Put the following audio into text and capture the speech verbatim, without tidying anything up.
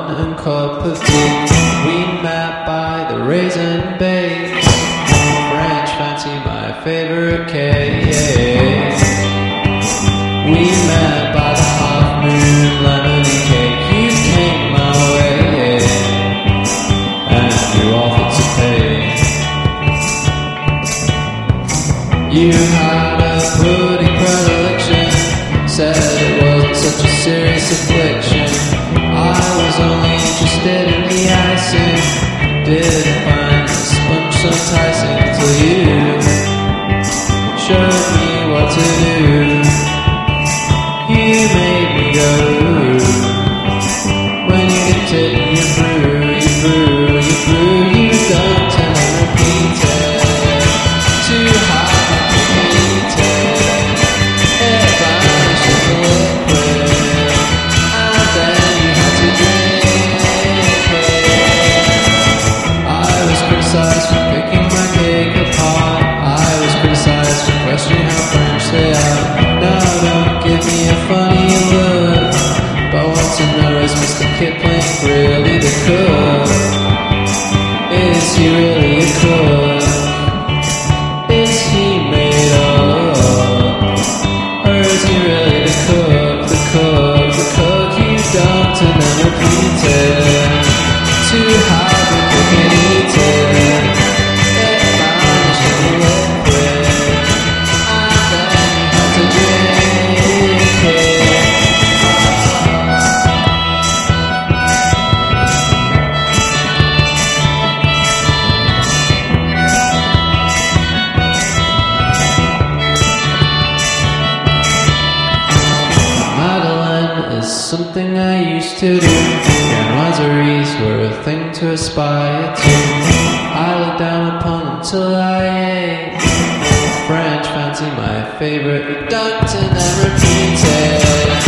and cup of tea. We met by the raisin bake. French fancy, my favorite cake. We met by the half moon lemony cake. You came my way and you offered to pay. You had a pudding predilection, said it wasn't such a serious affliction. I was only interested in the icing, didn't find the sponge so enticing till you showed me what to do. You made me go. When you get it, you brew, you brew, you brew, you don't and then repeat it. Too hard to repeat it. It vanishes the liquid, and then you had to drink it. I was criticised for picking my cake apart. I was criticised for questioning how French they are. Now don't give me a funny look, but I want to know, is Mr Kipling really the cook? Is he really a cook? Is he made up? Or is he really the cook, the cook, the cook? You dumped and then repeated. Too hard to cook and eat it. It vanished in the liquid, and then you had to drink it. Madeleine is something I used to do. Genoiseries were a thing to aspire to. I looked down upon them till I ate. French fancy, my favorite, you dunked and then repeated.